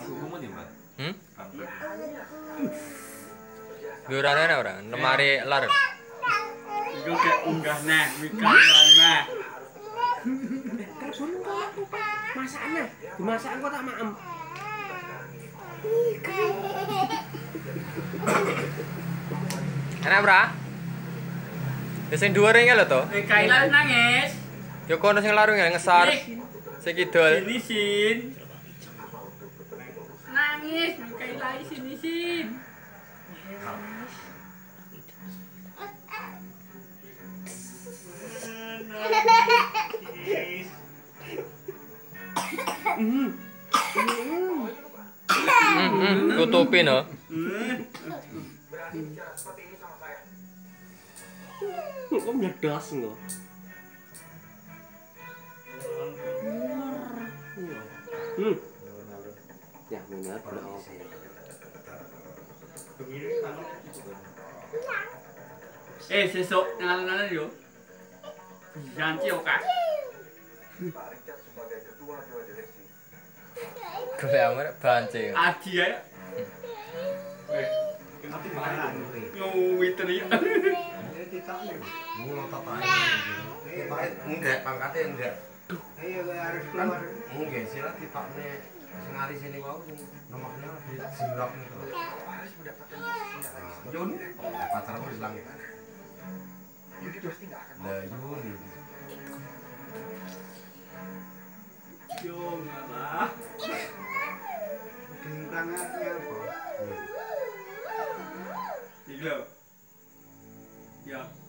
Durane ora, lemari lar. Iku gak unggah nah, mikir mah. Telepon kok aku masaknya, dimasak kok tak maem. Enak, Bra? Ya sing dhuwur iki lho to. Kaila nangis. Ya kono sing larung ya ngesar. Sing kidul. Sini sin. Nangis, Kaila sini sin. Tutupin no. Kok meledos engko? Ya benar bro. Sesuk nang yo. Janji oke. Golek amar banci. Adi ya. Ngowit ri. Enggak, pangkatnya enggak. Iya, harus keluar. Enggak, sila ditokne sing ari sini wae nomornya di silok niku. Harus mendapatkan Yun, pacarmu hilang ya. Yun pasti enggak akan. Lah Yun. Yo, ngalah. Kentangannya apa? Iglo. Ya.